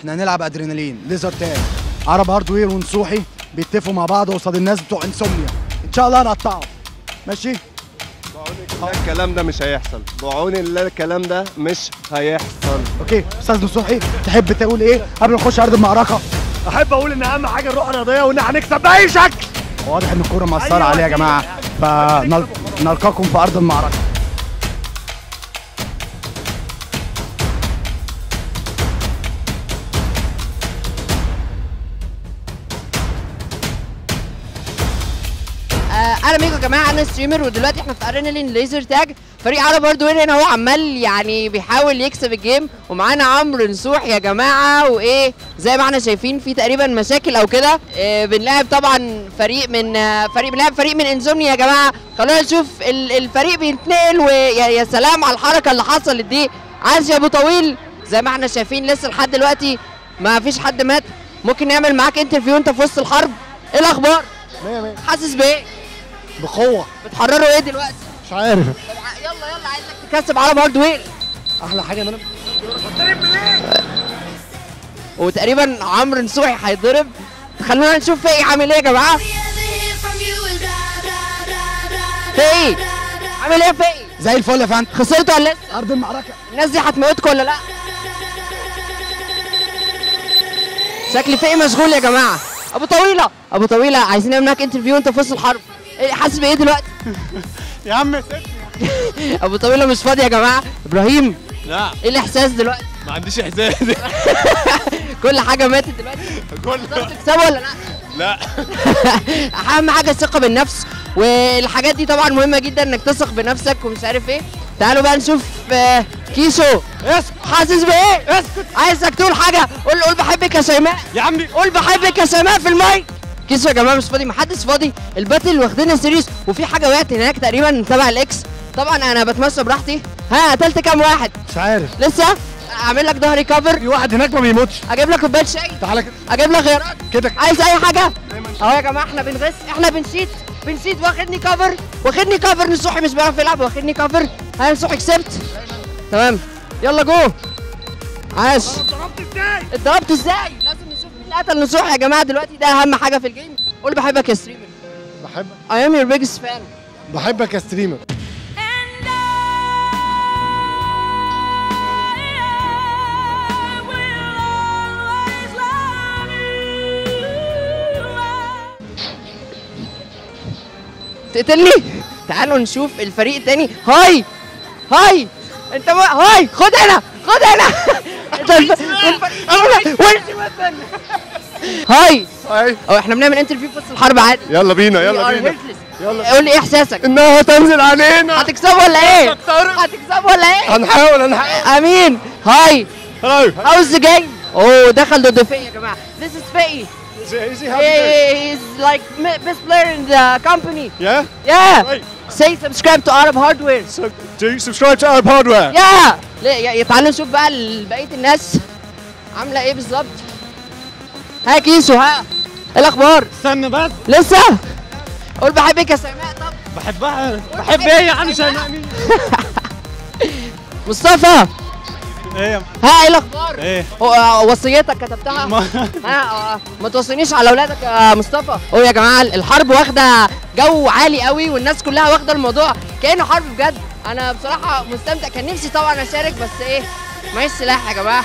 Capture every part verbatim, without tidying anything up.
احنا هنلعب ادرينالين ليزر تاج. عرب هاردوير ونصوحي بيتفقوا مع بعض قصاد الناس بتوع انسومنيا، ان شاء الله هنقطعهم. ماشي؟ بعون الله الكلام ده مش هيحصل، بعون الله الكلام ده مش هيحصل. اوكي، استاذ نصوحي تحب تقول ايه قبل ما نخش ارض المعركه؟ احب اقول ان اهم حاجه الروح الرياضيه وان احنا هنكسب باي شكل. واضح ان الكوره مأثره عليه يا جماعه، فنلقاكم في ارض المعركه. اهلا بيكم يا جماعه، انا ستريمر ودلوقتي احنا في ادرينالين ليزر تاج. فريق عرب هاردوير هنا هو عمال يعني بيحاول يكسب الجيم، ومعانا عمرو نصوحي يا جماعه. وايه زي ما احنا شايفين في تقريبا مشاكل او كده. إيه بنلاعب طبعا فريق من فريق بنلاعب فريق من انزومنيا يا جماعه. خلونا نشوف الفريق بيتنقل، ويا سلام على الحركه اللي حصلت دي. عاش يا ابو طويل. زي ما احنا شايفين لسه لحد دلوقتي ما فيش حد مات. ممكن نعمل معاك انترفيو انت في وسط الحرب. ايه الاخبار؟ مية مية. حاسس بايه؟ بقوه. بتحرروا ايه دلوقتي؟ مش عارف. طب يلا يلا عايزك تكسب عرب هاردوير. احلى حاجه ان انا وتقريبا عمرو نصوحي هيتضرب. خلونا نشوف فاي عامل ايه يا جماعه. فاي عامل ايه فاي؟ زي الفل يا فندم. خسرتوا ولا لسه؟ ارض المعركه. الناس دي هتموتكم ولا لا؟ شكل فاي مشغول يا جماعه. ابو طويله ابو طويله عايزين نعمل معاك انترفيو انت في وسط الحرب. إيه حاسس بايه دلوقتي؟ يا عم سيبني. ابو طويله مش فاضي يا جماعه. ابراهيم لا ايه الاحساس دلوقتي؟ ما عنديش احساس. كل حاجه ماتت دلوقتي. كله تكسبوا ولا لا؟ لا. اهم حاجه الثقه بالنفس، والحاجات دي طبعا مهمه جدا انك تثق بنفسك ومش عارف ايه. تعالوا بقى نشوف كيسو. اسكت. حاسس بايه؟ اسكت. عايزك تقول حاجه. قول قول بحبك يا شيماء. يا عمي قول بحبك يا شيماء في المايك. كيسو يا جماعه مش فاضي، محدش فاضي. الباتل واخدينها سيريس، وفي حاجه وقعت هناك تقريبا تبع الاكس. طبعا انا بتمشى براحتي. ها قتلت كام واحد؟ مش عارف. لسه؟ اعمل لك ظهري كفر. في واحد هناك ما بيموتش. اجيب لك كوبايه شاي. تعالى كده. اجيب لك غيارات كده. عايز اي حاجه؟ اهو يا جماعه احنا بنغش، احنا بنشيت بنشيت. واخدني كفر واخدني كفر. نصوحي مش بيعرف يلعب واخدني كفر. ها نصوحي كسبت. تمام يلا جو. عاش. ضربت ازاي؟ اتضربت ازاي؟ لازم نشوف مين اللي قتل نصوحي يا جماعه دلوقتي، ده اهم حاجه في الجيم. قول بحبك يا ستريمر. بحبك. I am your biggest fan. بحبك يا ستريمر. تقتلني؟ تعالوا نشوف الفريق التاني. هاي هاي انت ما... هاي خد هنا خد هنا. هاي هاي. اه احنا بنعمل انترفيو في وسط الحرب عادي. يلا بينا يلا بينا. يلا قول لي ايه احساسك؟ انها هتنزل علينا. هتكسبوا ولا ايه؟ هتكسبوا ولا ايه؟ هنحاول هنحاول. امين. هاي هاي. هاوز ذا جيم؟ اوه دخل ضد فاي يا جماعه. This is Faye. He's like best player in the company. Yeah? Yeah. Great. Say subscribe to Arab Hardware. So, do you subscribe to Arab Hardware? Yeah. ليه تعالوا نشوف بقى بقيه الناس عامله ايه بالظبط. ها كيسو ها ايه الاخبار؟ استنى بس. لسه؟ قول بحبك يا سيماء. طب بحبها. بحب ايه يا عم شيماء مين؟ مصطفى ايه ها ايه الاخبار؟ ايه؟ وصيتك كتبتها؟ ما ها ما توصينيش على اولادك يا مصطفى. هو يا جماعه الحرب واخده جو عالي قوي، والناس كلها واخده الموضوع كانه حرب بجد. انا بصراحه مستمتع، كان نفسي طبعا اشارك بس ايه معيش سلاح يا جماعه.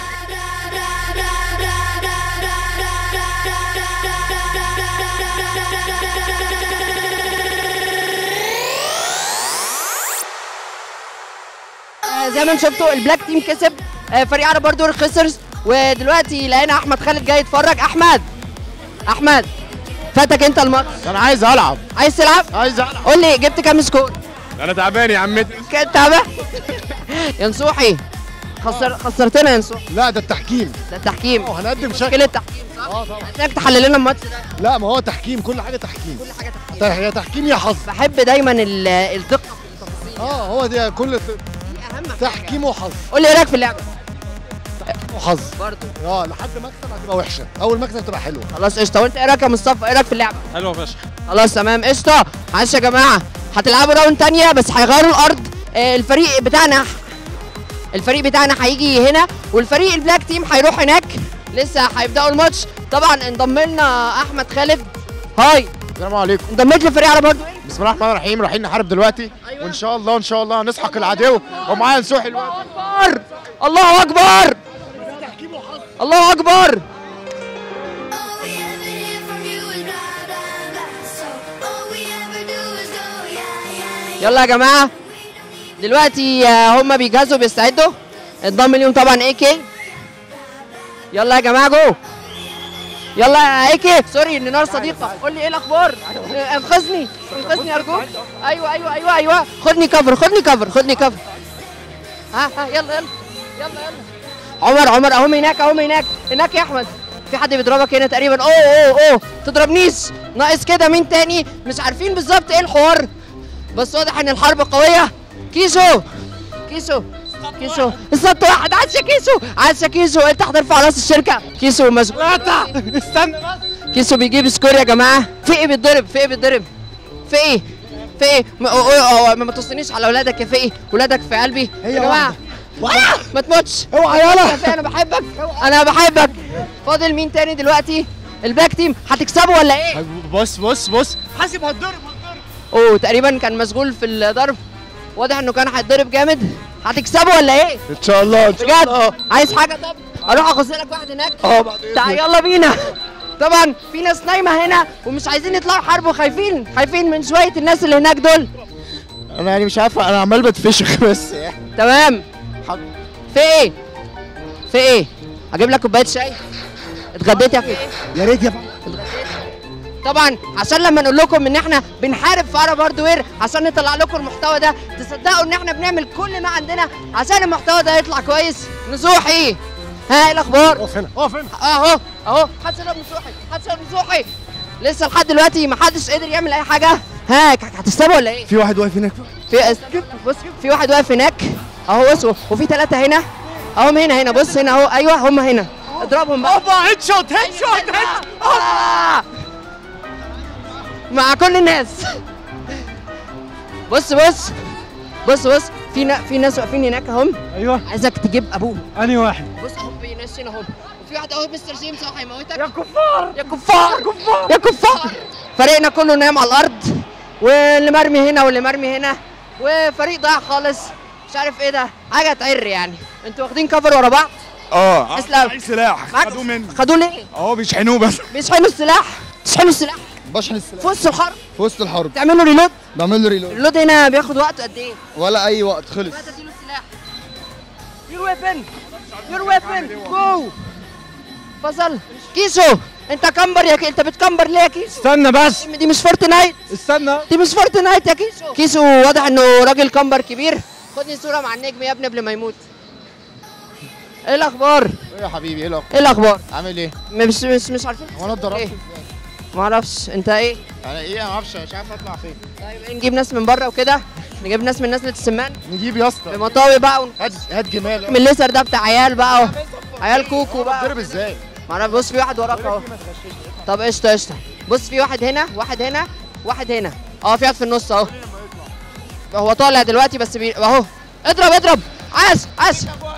زي ما انتم شفتوا البلاك تيم كسب، فريق عرب برضه خسر. ودلوقتي لقينا احمد خالد جاي يتفرج. احمد احمد فاتك انت الماتش. انا عايز العب. عايز تلعب؟ عايز العب. قول لي جبت كام سكور؟ انا تعبان يا عمتي. كنت تعبان؟ يا نصوحي خسر خسرتنا يا نصوحي. لا ده التحكيم. ده التحكيم. اه هنقدم شكل. مشكلة تحكيم صح؟ اه طبعا. عايزك تحلل لنا الماتش ده. لا ما هو تحكيم، كل حاجه تحكيم. كل حاجه تحكيم. يا تحكيم يا حظ. بحب دايما الدقه في التفاصيل. اه هو ده كل دي اهم حاجه. تحكيم وحظ. قول لي ايه رايك في اللعبه؟ وحظ برضه اه لحد مكسب هتبقى وحشه، اول مكسب تبقى حلوه. خلاص قشطه. وانت ايه رايك يا مصطفى؟ ايه رايك في اللعبه؟ حلوه فشخ. خلاص تمام قشطه. معلش يا جماعه هتلعبوا راوند تانية بس هيغيروا الارض. آه الفريق بتاعنا الفريق بتاعنا هيجي هنا، والفريق البلاك تيم هيروح هناك. لسه هيبداوا الماتش. طبعا انضم لنا احمد خالد. هاي السلام عليكم. انضميت لفريق عرب هاردوير. بسم الله الرحمن الرحيم. رايحين نحارب دلوقتي. أيوة. وان شاء الله ان شاء الله نسحق العدو ومعايا نسوحي الوقت. اكبر الله اكبر الله اكبر. يلا يا جماعه دلوقتي هم بيجهزوا بيستعدوا. انضم ليهم طبعا اي كي. يلا يا جماعه جو. يلا يا اي كي. سوري ان نار صديقه. قول لي ايه الاخبار؟ انقذني انقذني ارجوك. ايوه ايوه ايوه ايوه خدني كفر خدني كفر خدني كفر. ها ها يلا يلا يلا يلا. عمر عمر اهم هناك اهم هناك هناك يا احمد. في حد بيضربك هنا تقريبا. اوه اوه اوه تضربنيش. ناقص كده مين تاني؟ مش عارفين بالظبط ايه الحوار بس واضح ان الحرب قويه. كيسو كيسو كيسو السط واحد. عاش يا كيسو عاش يا كيسو. انت هترفع راس الشركه. كيسو مسؤول. استنى بس. كيسو بيجيب سكور يا جماعه. في ايه بيتضرب في ايه بيتضرب في ايه في ايه ما, ما, ما, ما تصنيش على اولادك يا فقي. ولادك في قلبي يا جماعه. ما تموتش. اوعى يلا. انا بحبك انا بحبك. فاضل مين تاني دلوقتي؟ الباك تيم. هتكسبوا ولا ايه؟ بص بص بص. حاسب هتضرب هتضرب. اوه تقريبا كان مشغول في الضرب. واضح انه كان هيتضرب جامد. هتكسبوا ولا ايه؟ ان شاء الله ان شاء بجد الله. عايز حاجه؟ طب اروح اخذ لك واحد هناك. اه بعدين. تعال يلا بينا. طبعا في ناس نايمه هنا ومش عايزين يطلعوا حرب وخايفين خايفين من شويه الناس اللي هناك دول. انا يعني مش عارف انا عمال بتفشخ بس. تمام. في ايه؟ في ايه؟ اجيب لك كوبايه شاي؟ اتغديت يا فندم؟ يا ريت يا فندم. طبعا عشان لما نقول لكم ان احنا بنحارب في عرب هاردوير عشان نطلع لكم المحتوى ده تصدقوا ان احنا بنعمل كل ما عندنا عشان المحتوى ده يطلع كويس. نصوحي ها ايه الاخبار؟ اقف هنا اقف هنا. اهو اهو حد شرب نصوحي حد شرب نصوحي. لسه لحد دلوقتي ما حدش قدر يعمل اي حاجه. ها هتستوى ولا ايه؟ في واحد واقف هناك. في بص في واحد واقف هناك اهو. بص وفي ثلاثه هنا اهم هنا هنا. بص هنا اهو. ايوه هم هنا. اضربهم بقى. اوبا هيد شوت هيد شوت هيد. آه. مع كل الناس. بص بص بص بص في نا... في ناس واقفين هناك اهم. ايوه عايزك تجيب ابوه. انهي واحد؟ بص اهو بينشن اهو. وفي واحد اهو مستر جيمس اهو هيموتك. يا كفار يا كفار يا كفار. فريقنا كله نايم على الارض واللي مرمي هنا واللي مرمي هنا وفريق ضايع خالص. مش عارف ايه ده حاجه تعر يعني. انتوا واخدين كفر ورا بعض. اه اسلام عايز سلاح معاك- خدوه مني. خدوه ليه؟ اهو بيشحنوه بس. بيشحنوا السلاح بيشحنوا السلاح بشحن السلاح في وسط الحرب. في وسط الحرب. تعملوا ريلود. بعمل له ريلود الريلود هنا بياخد وقت قد ايه؟ ولا اي وقت خلص. بقى تديله السلاح. يور ويبن يور ويبن جو. فصل. كيسو انت كمبر يا كي. انت بتكمبر ليه يا كيسو؟ استنى بس دي مش فورتنايت. استنى. دي مش فورتنايت يا كيسو. كيسو واضح انه راجل كمبر كبير. خدني صوره مع النجم يا ابني قبل ما يموت. ايه الاخبار؟ ايه يا حبيبي ايه الاخبار؟ ايه الاخبار؟ عامل ايه؟ مش مش مش عارفين. هو انا اتضربت إيه؟ ازاي؟ ما اعرفش انت ايه؟ انا ايه ما اعرفش مش عارف اطلع فين. طيب إيه، نجيب ناس من بره وكده. نجيب ناس من نزله السمان نجيب يا اسطى. بمطاوي بقى ون... هات هات جمال. من الليسر ده بتاع عيال بقى اهو. عيال كوكو بقى. اتضرب ازاي؟ ما انا بص في واحد وراك اهو. طب قشطه قشطه. بص في واحد هنا واحد هنا واحد هنا. اه في واحد في النص اهو. هو طالع دلوقتي بس بي... اهو. اضرب اضرب. عاش عاش.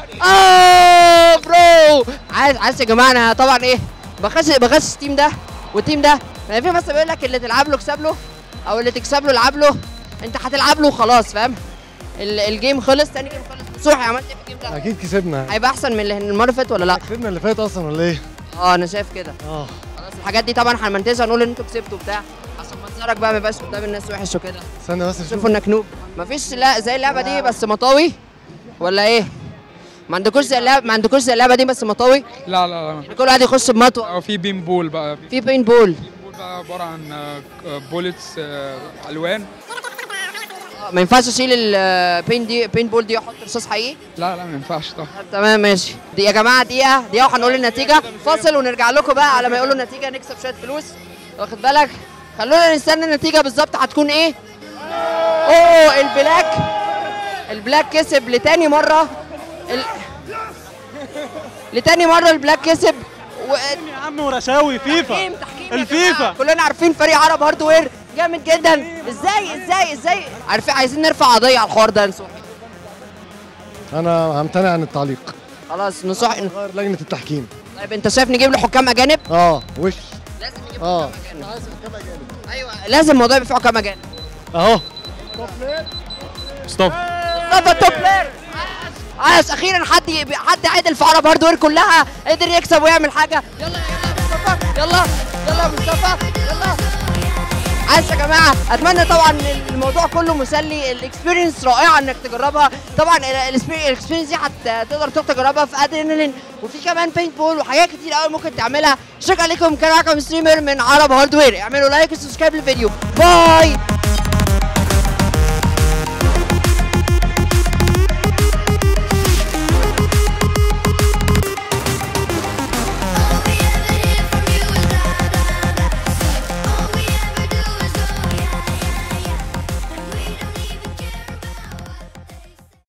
اه برو. عاش عاش يا جماعه. انا طبعا ايه بغش بغش التيم ده والتيم ده. يعني في مثلا بيقول لك اللي تلعب له اكسب له او اللي تكسب له العب له. انت هتلعب له خلاص فاهم. ال- الجيم خلص. تاني جيم خلص. صوحي عملت ايه في الجيم ده؟ اكيد كسبنا. هيبقى احسن من اللي المره اللي فاتت ولا لا؟ كسبنا اللي فات اصلا ولا ايه؟ اه انا شايف كده. اه خلاص الحاجات دي طبعا هنمنتجها نقول ان انتوا كسبتوا بتاع عشان منظرك بقى ما يبقاش قدام الناس وحش وكده. استنى بس نشوف. شوفوا انك نوب. مفيش لا زي اللعبه دي بس مطاوي ولا ايه؟ ما عندكوش زي اللعبه ما عندكوش زي اللعبه دي بس مطاوي؟ لا لا يعني كل واحد يخش بمطوه. لا في بين بول بقى. في بين بول. بين بول بقى عباره عن بولتس الوان. ما ينفعش اشيل البين دي بين بول دي واحط رصاص حقيقي؟ لا لا ما ينفعش طبعا. طب تمام ماشي. دي يا جماعه دقيقه دقيقه وهنقول النتيجه. فاصل ونرجع لكم بقى على ما يقولوا النتيجه نكسب شويه فلوس. واخد بالك؟ خلونا نستنى النتيجه بالظبط هتكون ايه؟ اوه البلاك البلاك كسب لتاني مره. ال... لتاني مره البلاك كسب و... يا عم ورشاوي فيفا. تحكيم تحكيم يا الفيفا. جماعة. كلنا عارفين فريق عرب هاردوير جامد جدا. ازاي ازاي ازاي عارفين عايزين نرفع قضيه على الحوار ده نصوحي. انا همتنع عن التعليق. خلاص نصوحي. غير لجنه التحكيم. طيب انت شايف نجيب له حكام اجانب؟ اه وش لازم نجيب اه حكام اجانب. ايوه لازم الموضوع يبقى فيه حكام اجانب. اهو ستوب. مصطفى توب بلاير. عاش اخيرا حد ي- حد عدل في عرب هاردوير كلها قدر يكسب ويعمل حاجه. يلا يلا مصطفى يلا يلا مصطفى يلا. عاش يا جماعه، اتمنى طبعا الموضوع كله مسلي، الاكسبيرينس رائعه انك تجربها. طبعا الاكسبيرينس دي هتقدر تروح تجربها في ادرينالين، وفي كمان بينت بول وحاجات كتير قوي ممكن تعملها. شكرا لكم، كان معاكم ستريمر من عرب هاردوير. اعملوا لايك وسبسكرايب للفيديو. باي.